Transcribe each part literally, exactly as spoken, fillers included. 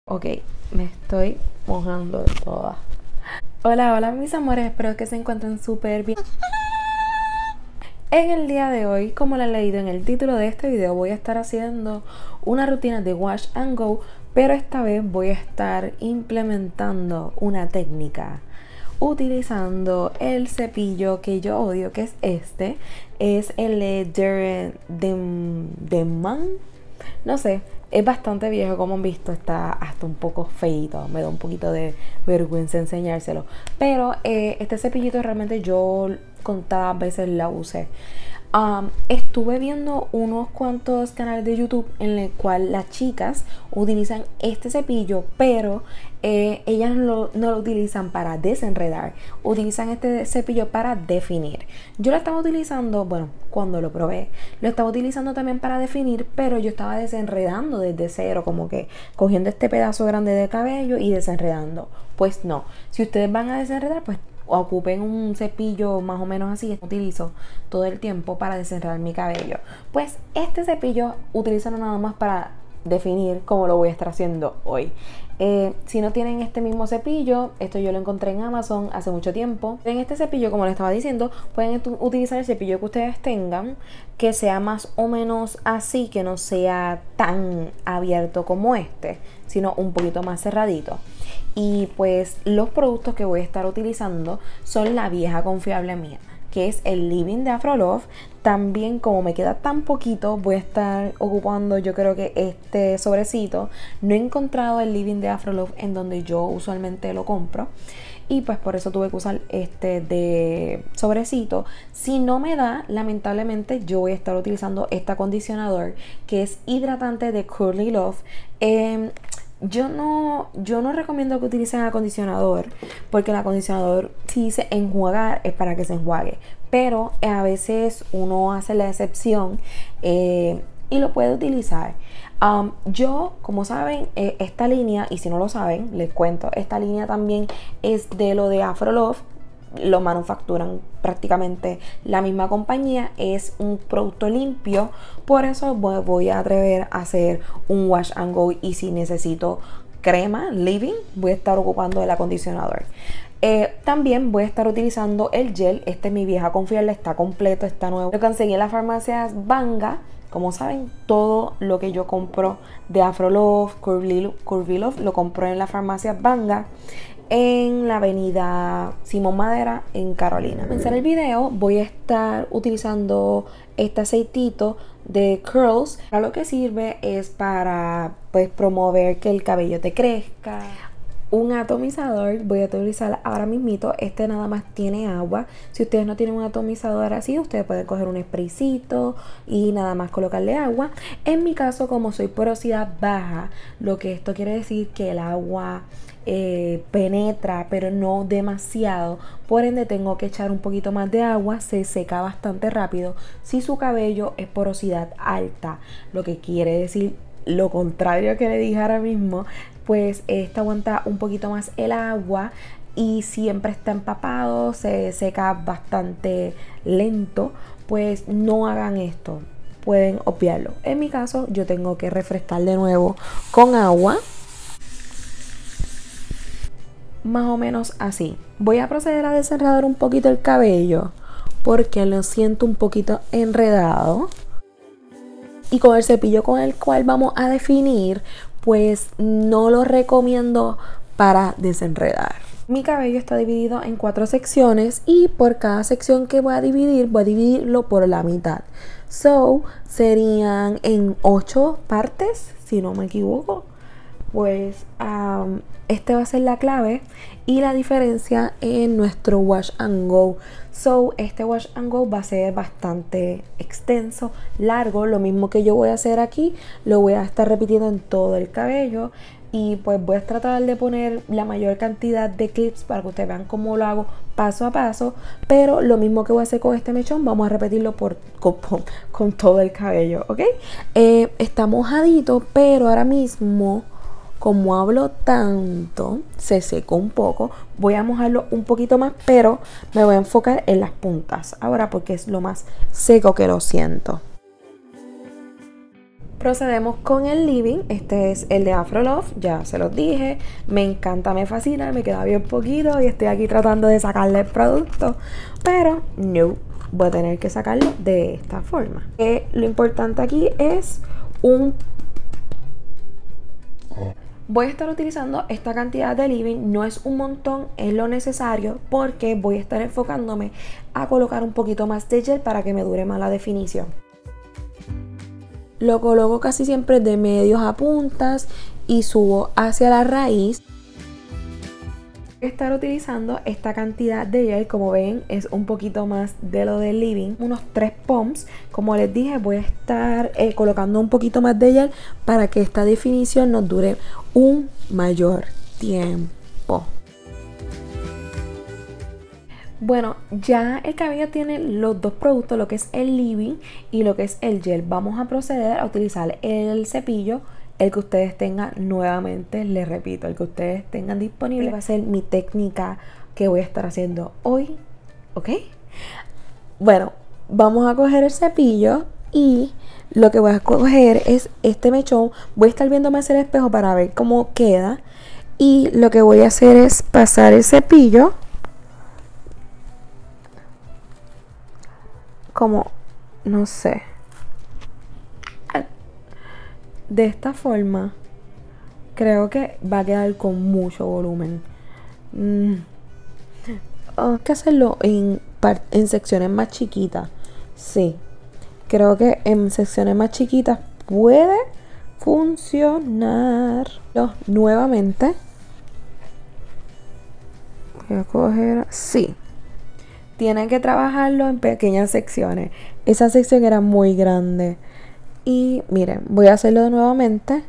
Ok, me estoy mojando toda. Hola, hola mis amores, espero que se encuentren súper bien. En el día de hoy, como lo he leído en el título de este video, voy a estar haciendo una rutina de wash and go, pero esta vez voy a estar implementando una técnica utilizando el cepillo que yo odio, que es este. Es el de Denman. No sé, es bastante viejo, como han visto, está hasta un poco feito, me da un poquito de vergüenza enseñárselo, pero eh, este cepillito realmente yo contadas veces la usé. Um, estuve viendo unos cuantos canales de YouTube en el cual las chicas utilizan este cepillo, pero eh, ellas no lo, no lo utilizan para desenredar, utilizan este cepillo para definir. Yo lo estaba utilizando, bueno, cuando lo probé, lo estaba utilizando también para definir, pero yo estaba desenredando desde cero, como que cogiendo este pedazo grande de cabello y desenredando. Pues no, si ustedes van a desenredar, pues ocupen un cepillo más o menos así. Utilizo todo el tiempo para desenredar mi cabello. Pues este cepillo utilizo nada más para definir, como lo voy a estar haciendo hoy. Eh, si no tienen este mismo cepillo, esto yo lo encontré en Amazon hace mucho tiempo. En este cepillo, como les estaba diciendo, pueden utilizar el cepillo que ustedes tengan, que sea más o menos así, que no sea tan abierto como este, sino un poquito más cerradito. Y pues los productos que voy a estar utilizando son la vieja confiable mía, que es el Living de Afrolove. También, como me queda tan poquito, voy a estar ocupando, yo creo que este sobrecito. No he encontrado el Living de Afrolove en donde yo usualmente lo compro, y pues por eso tuve que usar este de sobrecito. Si no me da, lamentablemente yo voy a estar utilizando este acondicionador, que es hidratante de Curly Love. eh, Yo no, yo no recomiendo que utilicen acondicionador, porque el acondicionador, si dice enjuagar, es para que se enjuague, pero a veces uno hace la excepción eh, y lo puede utilizar. Um, yo, como saben, eh, esta línea, y si no lo saben, les cuento, esta línea también es de lo de Afrolove. Lo manufacturan prácticamente la misma compañía, es un producto limpio, por eso voy a atrever a hacer un wash and go. Y si necesito crema Living, voy a estar ocupando el acondicionador. Eh, también voy a estar utilizando el gel. Este es mi vieja confiable, está completo, está nuevo. Lo conseguí en las farmacias Banga. Como saben, todo lo que yo compro de Afrolove, Curly Love, lo compro en las farmacias Banga, en la avenida Simón Madera en Carolina. Para comenzar el video voy a estar utilizando este aceitito de Curls. Para lo que sirve es para pues promover que el cabello te crezca. Un atomizador voy a utilizar ahora mismito. Este nada más tiene agua. Si ustedes no tienen un atomizador así, ustedes pueden coger un spraycito y nada más colocarle agua. En mi caso, como soy porosidad baja, lo que esto quiere decir que el agua eh, penetra, pero no demasiado. Por ende tengo que echar un poquito más de agua. Se seca bastante rápido si su cabello es porosidad alta, lo que quiere decir lo contrario que le dije ahora mismo. Pues este aguanta un poquito más el agua y siempre está empapado, se seca bastante lento. Pues no hagan esto, pueden obviarlo. En mi caso, yo tengo que refrescar de nuevo con agua, más o menos así. Voy a proceder a desenredar un poquito el cabello porque lo siento un poquito enredado. Y con el cepillo con el cual vamos a definir, pues no lo recomiendo para desenredar. Mi cabello está dividido en cuatro secciones y por cada sección que voy a dividir, voy a dividirlo por la mitad. So, serían en ocho partes, si no me equivoco. Pues um, este va a ser la clave y la diferencia en nuestro wash and go. So, este wash and go va a ser bastante extenso, largo. Lo mismo que yo voy a hacer aquí, lo voy a estar repitiendo en todo el cabello. Y pues voy a tratar de poner la mayor cantidad de clips para que ustedes vean cómo lo hago paso a paso. Pero lo mismo que voy a hacer con este mechón, vamos a repetirlo por, con, con todo el cabello, ¿ok? Eh, está mojadito, pero ahora mismo, como hablo tanto, se secó un poco. Voy a mojarlo un poquito más, pero me voy a enfocar en las puntas ahora porque es lo más seco que lo siento. Procedemos con el living. Este es el de Afro Love, ya se los dije. Me encanta, me fascina, me queda bien poquito y estoy aquí tratando de sacarle el producto, pero no, voy a tener que sacarlo de esta forma. Eh, lo importante aquí es un... Voy a estar utilizando esta cantidad de living, no es un montón, es lo necesario porque voy a estar enfocándome a colocar un poquito más de gel para que me dure más la definición. Lo coloco casi siempre de medios a puntas y subo hacia la raíz. Voy a estar utilizando esta cantidad de gel, como ven es un poquito más de lo del living, unos tres pumps. Como les dije, voy a estar eh, colocando un poquito más de gel para que esta definición nos dure un mayor tiempo. Bueno, ya el cabello tiene los dos productos, lo que es el living y lo que es el gel. Vamos a proceder a utilizar el cepillo, el que ustedes tengan, nuevamente les repito, el que ustedes tengan disponible. Va a ser mi técnica que voy a estar haciendo hoy, ¿ok? Bueno, vamos a coger el cepillo y lo que voy a coger es este mechón. Voy a estar viéndome hacia el espejo para ver cómo queda. Y lo que voy a hacer es pasar el cepillo como, no sé, de esta forma. Creo que va a quedar con mucho volumen. mm. Hay que hacerlo en, en secciones más chiquitas. Sí, creo que en secciones más chiquitas puede funcionar. No, nuevamente voy a coger, sí, tienen que trabajarlo en pequeñas secciones. Esa sección era muy grande. Y miren, voy a hacerlo nuevamente.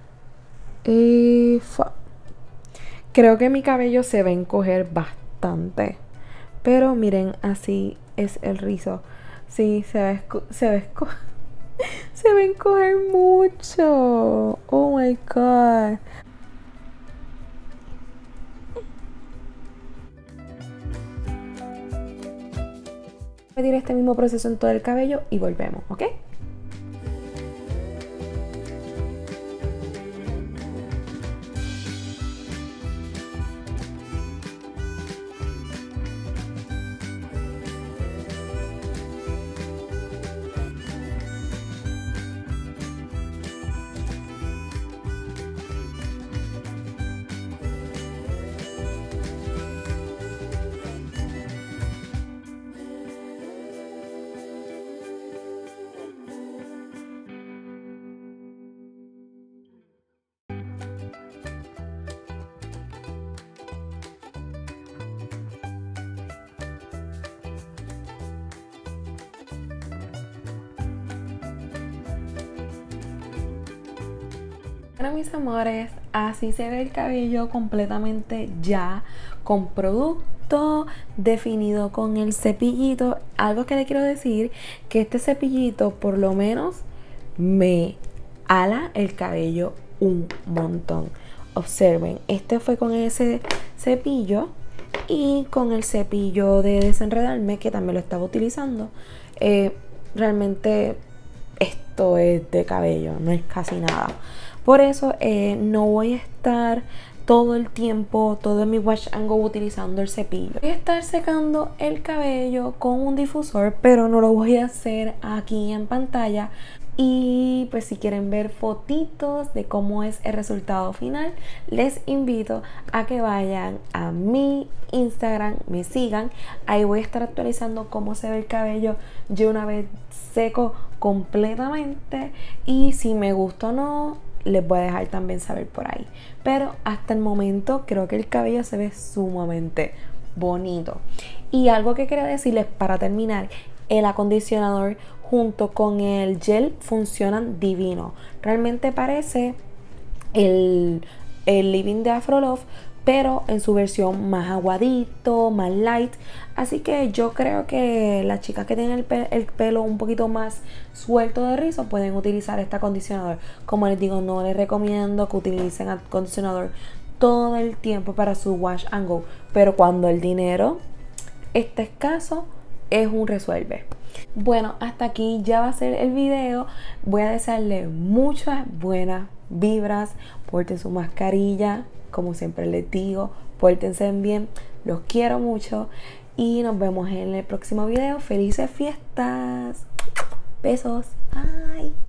Y fa. Creo que mi cabello se va a encoger bastante. Pero miren, así es el rizo. Sí, se va a, se va a, se va a encoger mucho. Oh my god. Repetir este mismo proceso en todo el cabello y volvemos, ¿ok? Bueno, mis amores, así se ve el cabello completamente ya con producto definido con el cepillito. Algo que le quiero decir, que este cepillito por lo menos me ala el cabello un montón. Observen, este fue con ese cepillo y con el cepillo de desenredarme que también lo estaba utilizando. Eh, realmente esto es de cabello, no es casi nada. Por eso eh, no voy a estar todo el tiempo, todo mi wash and go utilizando el cepillo. Voy a estar secando el cabello con un difusor, pero no lo voy a hacer aquí en pantalla. Y pues si quieren ver fotitos de cómo es el resultado final, les invito a que vayan a mi Instagram, me sigan. Ahí voy a estar actualizando cómo se ve el cabello yo una vez seco completamente. Y si me gusta o no, les voy a dejar también saber por ahí. Pero hasta el momento creo que el cabello se ve sumamente bonito. Y algo que quería decirles para terminar, el acondicionador junto con el gel funcionan divino. Realmente parece el, el living de Afro Love, pero en su versión más aguadito, más light. Así que yo creo que las chicas que tienen el, pe el pelo un poquito más suelto de rizo pueden utilizar este acondicionador. Como les digo, no les recomiendo que utilicen acondicionador todo el tiempo para su wash and go, pero cuando el dinero esté escaso, es un resuelve. Bueno, hasta aquí ya va a ser el video. Voy a desearle muchas buenas vibras. Porten su mascarilla, como siempre les digo, pórtense bien. Los quiero mucho y nos vemos en el próximo video. Felices fiestas. Besos. Bye.